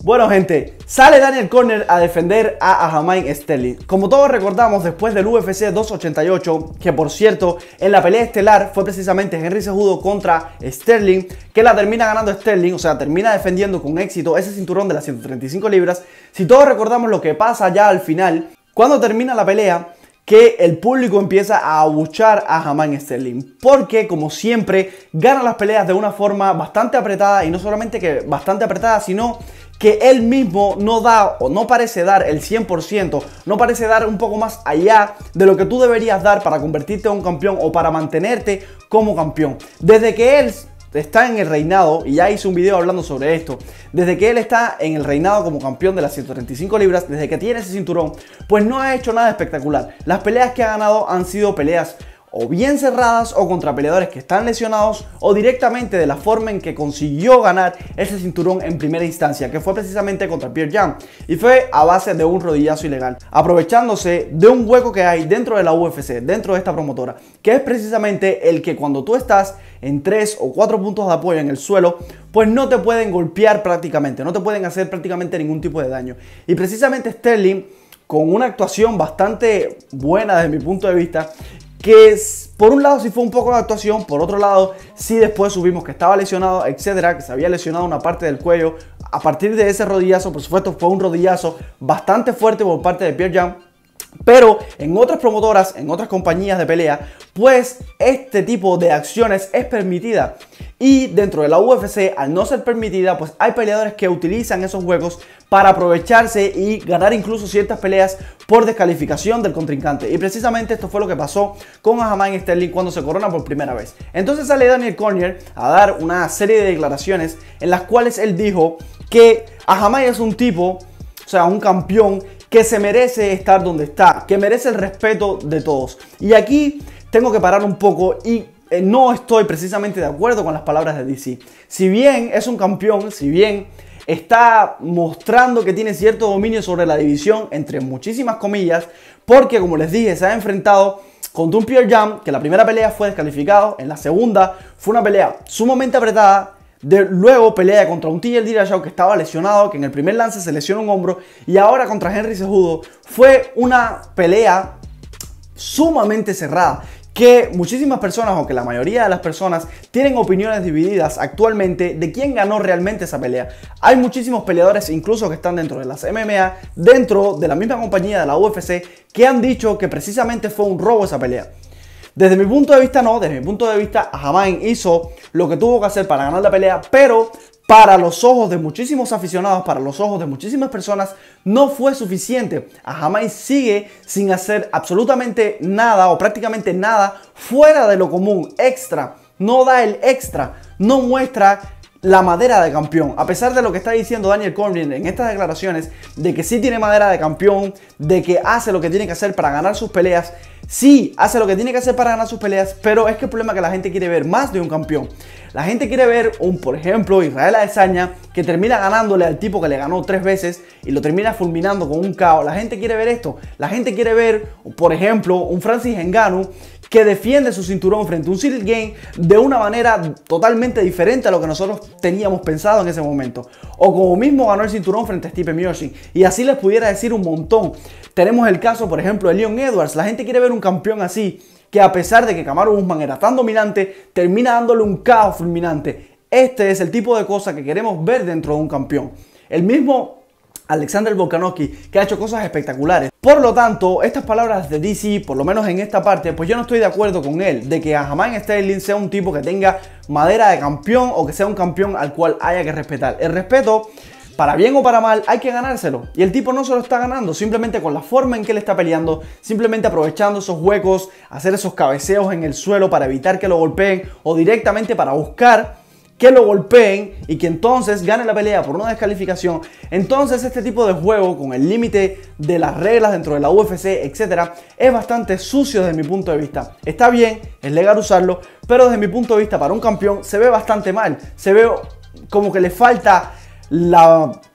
Bueno gente, sale Daniel Cormier a defender a Aljamain Sterling. Como todos recordamos, después del UFC 288, que por cierto en la pelea estelar fue precisamente Henry Cejudo contra Sterling, que la termina ganando Sterling, o sea, termina defendiendo con éxito ese cinturón de las 135 libras. Si todos recordamos lo que pasa ya al final, cuando termina la pelea, que el público empieza a abuchar a Aljamain Sterling, porque como siempre gana las peleas de una forma bastante apretada, y no solamente que bastante apretada, sino que él mismo no da o no parece dar el 100%, no parece dar un poco más allá de lo que tú deberías dar para convertirte en un campeón o para mantenerte como campeón. Desde que él está en el reinado, y ya hice un video hablando sobre esto, desde que él está en el reinado como campeón de las 135 libras, desde que tiene ese cinturón, pues no ha hecho nada espectacular. Las peleas que ha ganado han sido peleas o bien cerradas o contra peleadores que están lesionados, o directamente de la forma en que consiguió ganar ese cinturón en primera instancia, que fue precisamente contra Peter Yan, y fue a base de un rodillazo ilegal, aprovechándose de un hueco que hay dentro de la UFC, dentro de esta promotora, que es precisamente el que cuando tú estás en 3 o 4 puntos de apoyo en el suelo, pues no te pueden golpear prácticamente, no te pueden hacer prácticamente ningún tipo de daño. Y precisamente Sterling, con una actuación bastante buena desde mi punto de vista, que por un lado sí fue un poco de actuación, por otro lado sí después supimos que estaba lesionado, etcétera, que se había lesionado una parte del cuello a partir de ese rodillazo. Por supuesto fue un rodillazo bastante fuerte por parte de Peter Yan, pero en otras promotoras, en otras compañías de pelea, pues este tipo de acciones es permitida. Y dentro de la UFC, al no ser permitida, pues hay peleadores que utilizan esos huecos para aprovecharse y ganar incluso ciertas peleas por descalificación del contrincante. Y precisamente esto fue lo que pasó con Aljamain Sterling cuando se corona por primera vez. Entonces sale Daniel Cormier a dar una serie de declaraciones en las cuales él dijo que Aljamain es un tipo, o sea, un campeón que se merece estar donde está, que merece el respeto de todos. Y aquí tengo que parar un poco y no estoy precisamente de acuerdo con las palabras de DC. Si bien es un campeón, si bien está mostrando que tiene cierto dominio sobre la división, entre muchísimas comillas, porque como les dije, se ha enfrentado contra un Peter Yan, que la primera pelea fue descalificado, en la segunda fue una pelea sumamente apretada. Luego pelea contra un TJ Dillashaw que estaba lesionado, que en el primer lance se lesionó un hombro, y ahora contra Henry Cejudo fue una pelea sumamente cerrada, que muchísimas personas, aunque la mayoría de las personas tienen opiniones divididas actualmente de quién ganó realmente esa pelea. Hay muchísimos peleadores incluso que están dentro de las MMA, dentro de la misma compañía de la UFC, que han dicho que precisamente fue un robo esa pelea. Desde mi punto de vista no, desde mi punto de vista Aljamain hizo lo que tuvo que hacer para ganar la pelea, pero para los ojos de muchísimos aficionados, para los ojos de muchísimas personas, no fue suficiente. Aljamain sigue sin hacer absolutamente nada o prácticamente nada fuera de lo común, extra. No da el extra, no muestra la madera de campeón, a pesar de lo que está diciendo Daniel Cormier en estas declaraciones, de que sí tiene madera de campeón, de que hace lo que tiene que hacer para ganar sus peleas. Sí, hace lo que tiene que hacer para ganar sus peleas, pero es que el problema es que la gente quiere ver más de un campeón. La gente quiere ver por ejemplo, Israel Adesanya, que termina ganándole al tipo que le ganó 3 veces y lo termina fulminando con un KO. La gente quiere ver esto. La gente quiere ver, por ejemplo, un Francis Ngannou que defiende su cinturón frente a un Ciryl Gane de una manera totalmente diferente a lo que nosotros teníamos pensado en ese momento. O como mismo ganó el cinturón frente a Stipe Miocic. Y así les pudiera decir un montón. Tenemos el caso, por ejemplo, de Leon Edwards. La gente quiere ver un campeón así, que a pesar de que Kamaru Usman era tan dominante, termina dándole un KO fulminante. Este es el tipo de cosas que queremos ver dentro de un campeón. El mismo Alexander Volkanovski, que ha hecho cosas espectaculares. Por lo tanto, estas palabras de DC, por lo menos en esta parte, pues yo no estoy de acuerdo con él, de que Aljamain Sterling sea un tipo que tenga madera de campeón o que sea un campeón al cual haya que respetar. El respeto, para bien o para mal, hay que ganárselo. Y el tipo no se lo está ganando simplemente con la forma en que él está peleando, simplemente aprovechando esos huecos, hacer esos cabeceos en el suelo para evitar que lo golpeen o directamente para buscar que lo golpeen y que entonces gane la pelea por una descalificación. Entonces este tipo de juego, con el límite de las reglas dentro de la UFC, etcétera, es bastante sucio desde mi punto de vista. Está bien, es legal usarlo, pero desde mi punto de vista para un campeón se ve bastante mal. Se ve como que le falta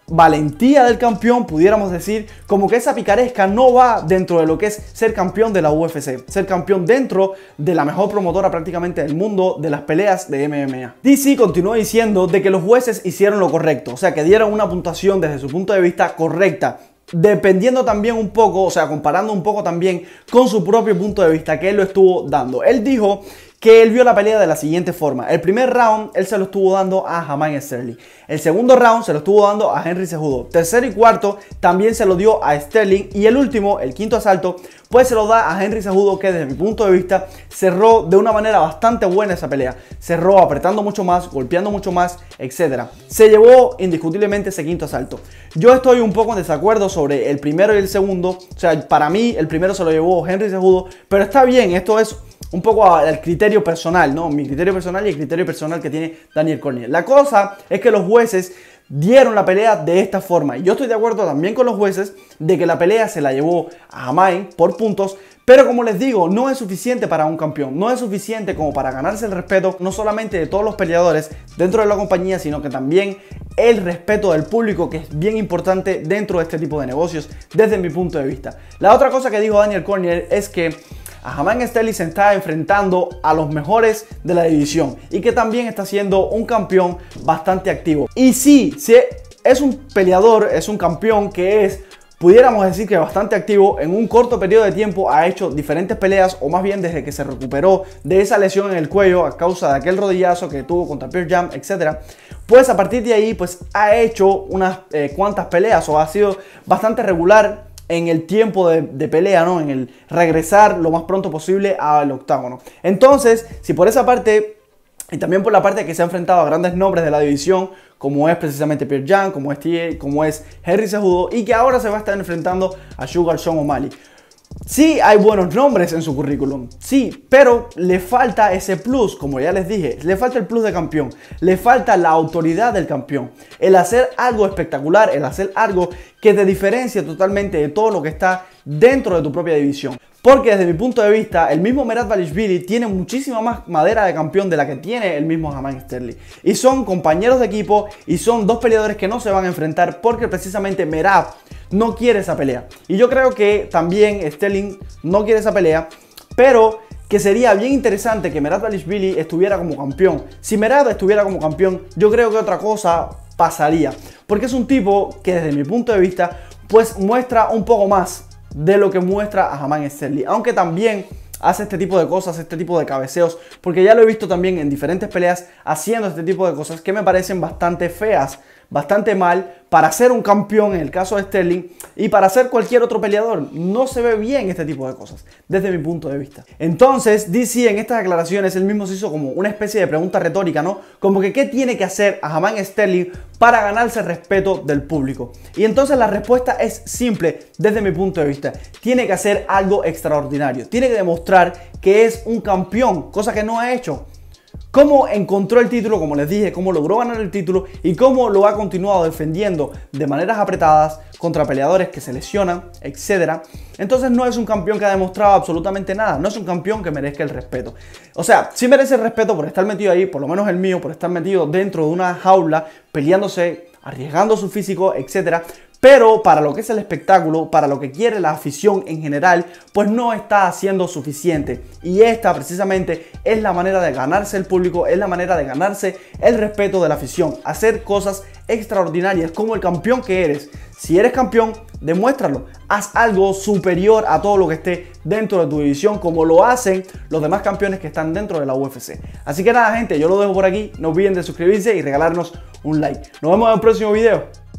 valentía del campeón, pudiéramos decir, como que esa picaresca no va dentro de lo que es ser campeón de la UFC, ser campeón dentro de la mejor promotora prácticamente del mundo de las peleas de MMA. DC continuó diciendo de que los jueces hicieron lo correcto, o sea, que dieron una puntuación desde su punto de vista correcta, dependiendo también un poco, o sea, comparando un poco también con su propio punto de vista que él lo estuvo dando. Él dijo que él vio la pelea de la siguiente forma. El primer round él se lo estuvo dando a Aljamain Sterling. El segundo round se lo estuvo dando a Henry Cejudo. Tercero y cuarto también se lo dio a Sterling. Y el último, el quinto asalto, pues se lo da a Henry Cejudo, que desde mi punto de vista cerró de una manera bastante buena esa pelea. Cerró apretando mucho más, golpeando mucho más, etc. Se llevó indiscutiblemente ese quinto asalto. Yo estoy un poco en desacuerdo sobre el primero y el segundo. O sea, para mí el primero se lo llevó Henry Cejudo. Pero está bien, esto es un poco al criterio personal, ¿no? Mi criterio personal y el criterio personal que tiene Daniel Cormier. La cosa es que los jueces dieron la pelea de esta forma. Y yo estoy de acuerdo también con los jueces de que la pelea se la llevó a Aljamain por puntos. Pero como les digo, no es suficiente para un campeón. No es suficiente como para ganarse el respeto, no solamente de todos los peleadores dentro de la compañía, sino que también el respeto del público, que es bien importante dentro de este tipo de negocios desde mi punto de vista. La otra cosa que dijo Daniel Cormier es que Aljamain Sterling se está enfrentando a los mejores de la división y que también está siendo un campeón bastante activo. Y sí, es un peleador, es un campeón que es, pudiéramos decir que bastante activo. En un corto periodo de tiempo ha hecho diferentes peleas, o más bien desde que se recuperó de esa lesión en el cuello a causa de aquel rodillazo que tuvo contra Pearl Jam, etc. Pues a partir de ahí pues ha hecho unas cuantas peleas, o ha sido bastante regular en el tiempo de pelea, ¿no? En el regresar lo más pronto posible al octágono. Entonces, si por esa parte y también por la parte que se ha enfrentado a grandes nombres de la división, como es precisamente Pearl Jam, como es TA, como es Henry Cejudo, y que ahora se va a estar enfrentando a Sugar Sean O'Malley. Sí, hay buenos nombres en su currículum, sí, pero le falta ese plus, como ya les dije, le falta el plus de campeón, le falta la autoridad del campeón, el hacer algo espectacular, el hacer algo que te diferencie totalmente de todo lo que está dentro de tu propia división. Porque desde mi punto de vista, el mismo Meradvaishvili tiene muchísima más madera de campeón de la que tiene el mismo Aljamain Sterling. Y son compañeros de equipo y son dos peleadores que no se van a enfrentar porque precisamente Merab no quiere esa pelea. Y yo creo que también Sterling no quiere esa pelea, pero que sería bien interesante que Meradvaishvili estuviera como campeón. Si Merab estuviera como campeón, yo creo que otra cosa pasaría. Porque es un tipo que desde mi punto de vista, pues muestra un poco más de lo que muestra Aljamain Sterling, aunque también hace este tipo de cosas, este tipo de cabeceos, porque ya lo he visto también en diferentes peleas haciendo este tipo de cosas que me parecen bastante feas, bastante mal para ser un campeón en el caso de Sterling y para ser cualquier otro peleador. No se ve bien este tipo de cosas desde mi punto de vista. Entonces DC en estas declaraciones él mismo se hizo como una especie de pregunta retórica, ¿no? Como que ¿qué tiene que hacer Aljamain Sterling para ganarse el respeto del público? Y entonces la respuesta es simple desde mi punto de vista. Tiene que hacer algo extraordinario, tiene que demostrar que es un campeón, cosa que no ha hecho. Cómo encontró el título, como les dije, cómo logró ganar el título y cómo lo ha continuado defendiendo de maneras apretadas contra peleadores que se lesionan, etc. Entonces no es un campeón que ha demostrado absolutamente nada, no es un campeón que merezca el respeto. O sea, sí merece el respeto por estar metido ahí, por lo menos el mío, por estar metido dentro de una jaula, peleándose, arriesgando su físico, etc. Pero para lo que es el espectáculo, para lo que quiere la afición en general, pues no está haciendo suficiente. Y esta precisamente es la manera de ganarse el público, es la manera de ganarse el respeto de la afición. Hacer cosas extraordinarias como el campeón que eres. Si eres campeón, demuéstralo. Haz algo superior a todo lo que esté dentro de tu división, como lo hacen los demás campeones que están dentro de la UFC. Así que nada, gente, yo lo dejo por aquí. No olviden de suscribirse y regalarnos un like. Nos vemos en el próximo video.